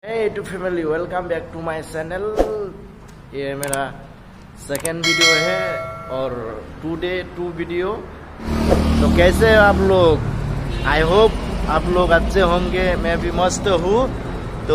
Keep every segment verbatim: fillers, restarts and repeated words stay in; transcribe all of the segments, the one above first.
Hey to family, welcome back to my channel। ये मेरा second video है और टू डे टू वीडियो। तो कैसे हैं आप लोग? आई होप आप लोग अच्छे होंगे। मैं भी मस्त हूँ। तो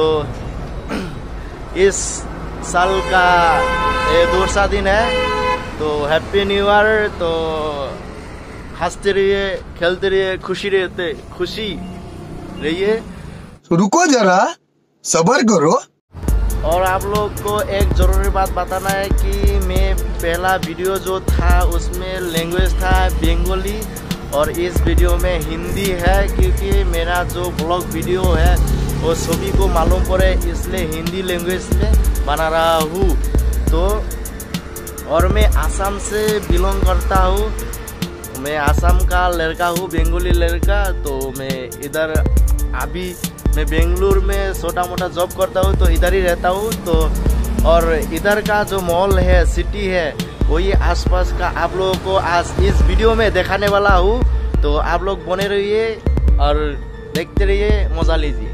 इस साल का ये दूसरा दिन है, तो हैप्पी न्यू ईयर। तो हंसते रहिए, खेलते रहिए, खुशी रहते खुशी रहिए। रुको जरा, सबर करो। और आप लोग को एक ज़रूरी बात बताना है कि मैं पहला वीडियो जो था उसमें लैंग्वेज था बंगाली और इस वीडियो में हिंदी है, क्योंकि मेरा जो ब्लॉग वीडियो है वो सभी को मालूम पड़े, इसलिए हिंदी लैंग्वेज में बना रहा हूँ। तो और मैं आसाम से बिलोंग करता हूँ। मैं आसाम का लड़का हूँ, बंगाली लड़का। तो मैं इधर अभी मैं बेंगलुरु में छोटा मोटा जॉब करता हूँ, तो इधर ही रहता हूँ। तो और इधर का जो मॉल है, सिटी है, वही आसपास का आप लोगों को आज इस वीडियो में दिखाने वाला हूँ। तो आप लोग बने रहिए और देखते रहिए, मजा लीजिए।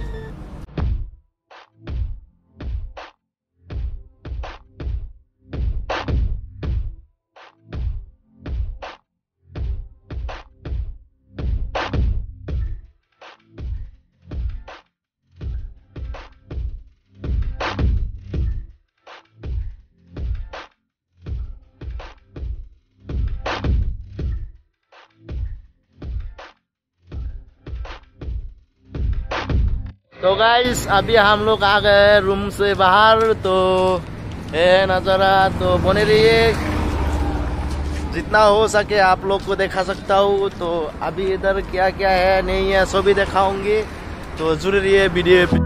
तो गाइस अभी हम लोग आ गए रूम से बाहर। तो ये नज़ारा, तो बने रहिए, जितना हो सके आप लोग को दिखा सकता हूँ। तो अभी इधर क्या क्या है नहीं है सभी दिखाऊंगी, तो जुड़े रहिए वीडियो पे।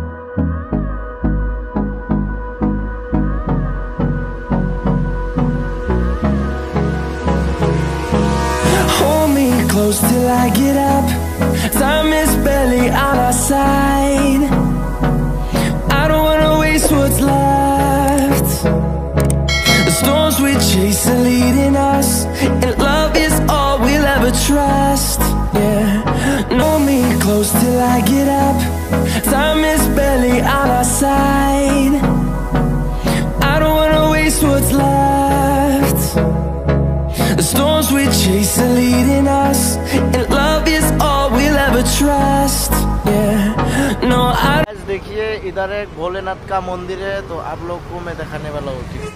Hold me close till I get up. Time is barely on our side. I don't wanna waste what's left. The storms we chase are leading us, and love is all we'll ever trust. Yeah, know me close till I get up. Time is barely on our side. I don't wanna waste what's left. The storms we chase are leading us, and love is all we'll ever trust. Yeah, no I देखिए इधर एक भोलेनाथ का मंदिर है, तो आप लोग को मैं दिखाने वाला हूँ।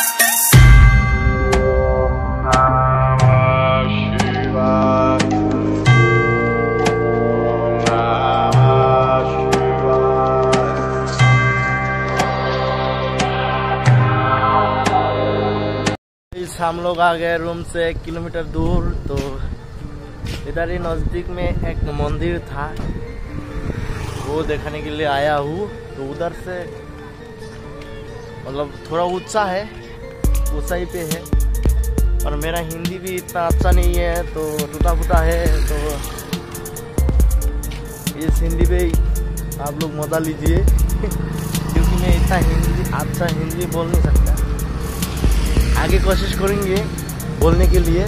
इस हम लोग आ गए रूम से एक किलोमीटर दूर। तो इधर ही नजदीक में एक मंदिर था, वो देखने के लिए आया हूँ। तो उधर से मतलब थोड़ा ऊंचा है, ऊंचाई पे है, और मेरा हिंदी भी इतना अच्छा नहीं है, तो टूटा फूटा है। तो इस हिंदी पे आप लोग मजा लीजिए क्योंकि मैं इतना हिंदी अच्छा हिंदी बोल नहीं सकता। आगे कोशिश करेंगे बोलने के लिए।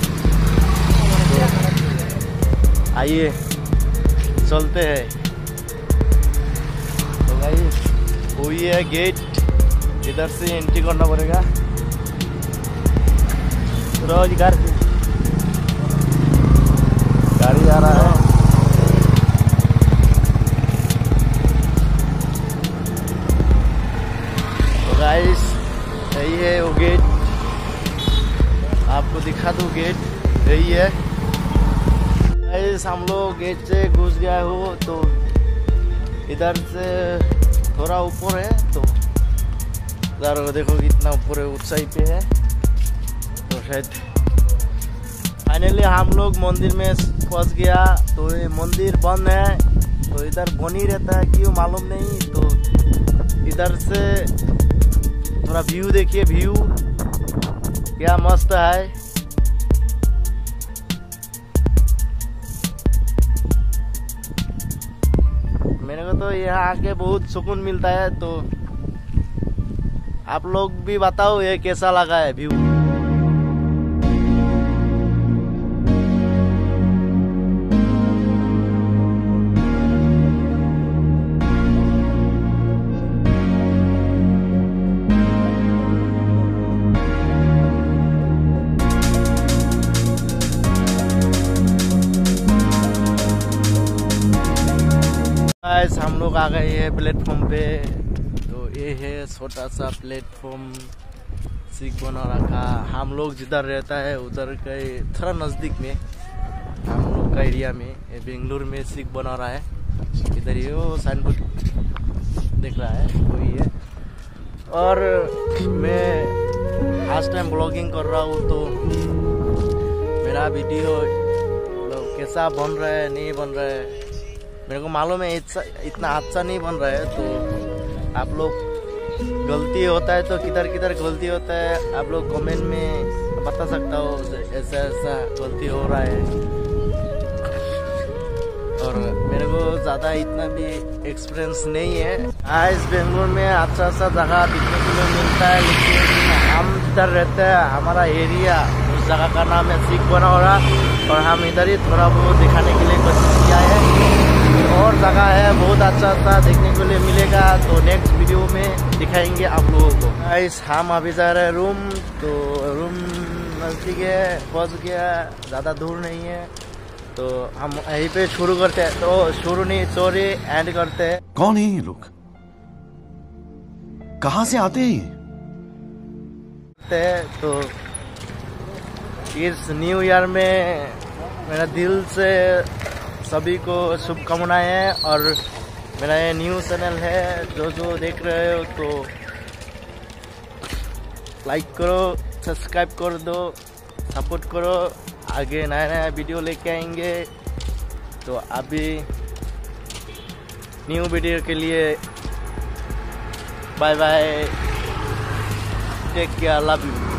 तो आइए चलते हैं। तो भाई वही है गेट, इधर से एंट्री करना पड़ेगा। रोज घर से गाड़ी आ रहा है। तो गाइस यही है वो गेट, आपको दिखा दूँ गेट यही है। गाइस हम लोग गेट से घुस गया हो। तो इधर से थोड़ा ऊपर है, तो इधर देखो कितना ऊपर है, ऊंचाई पे है। तो शायद फाइनली हम लोग मंदिर में पहुंच गया। तो ये मंदिर बंद है, तो इधर बन ही रहता है, क्यों मालूम नहीं। तो इधर से थोड़ा व्यू देखिए, व्यू क्या मस्त है। मेरे को तो यहाँ आके बहुत सुकून मिलता है। तो आप लोग भी बताओ ये कैसा लगा है व्यू। लोग आ गए हैं प्लेटफॉर्म पे। तो ये है छोटा सा प्लेटफॉर्म सिख बना रखा। हम लोग जिधर रहता है उधर के थोड़ा नज़दीक में हम लोग का एरिया में बेंगलुरु में सिख बना रहा है। इधर ये वो साइन बोर्ड दिख रहा है वही है। और मैं आज टाइम ब्लॉगिंग कर रहा हूँ तो मेरा वीडियो कैसा बन रहा है नहीं बन रहा है मेरे को मालूम है। इतना अच्छा नहीं बन रहा है तो आप लोग गलती होता है तो किधर किधर गलती होता है आप लोग कमेंट में बता सकता हो ऐसा ऐसा गलती हो रहा है। और मेरे को ज़्यादा इतना भी एक्सपीरियंस नहीं है। आज बेंगलुरु में अच्छा सा जगह दिखने के लिए मिलता है लेकिन हम इधर रहते हैं हमारा एरिया उस जगह का नाम है सिख बनौरा और हम इधर ही थोड़ा बहुत दिखाने के लिए कोशिश किया है। और जगह है बहुत अच्छा सा देखने के लिए मिलेगा तो नेक्स्ट वीडियो में दिखाएंगे आप लोगों को। गाइस हम अभी जा रहे हैं रूम। तो रूम नज़दीक है पहुँच गया ज़्यादा दूर नहीं है तो हम यहीं पे शुरू करते हैं। तो शुरू नहीं सॉरी एंड करते हैं। कौन है ये लोग कहाँ से आते हैं ये? तो इस न्यू ईयर में मेरा दिल से सभी को शुभकामनाएं हैं। और मेरा ये न्यू चैनल है जो जो देख रहे हो तो लाइक करो सब्सक्राइब कर दो सपोर्ट करो। आगे नया नया वीडियो लेके आएंगे तो अभी न्यू वीडियो के लिए bye bye take care love you.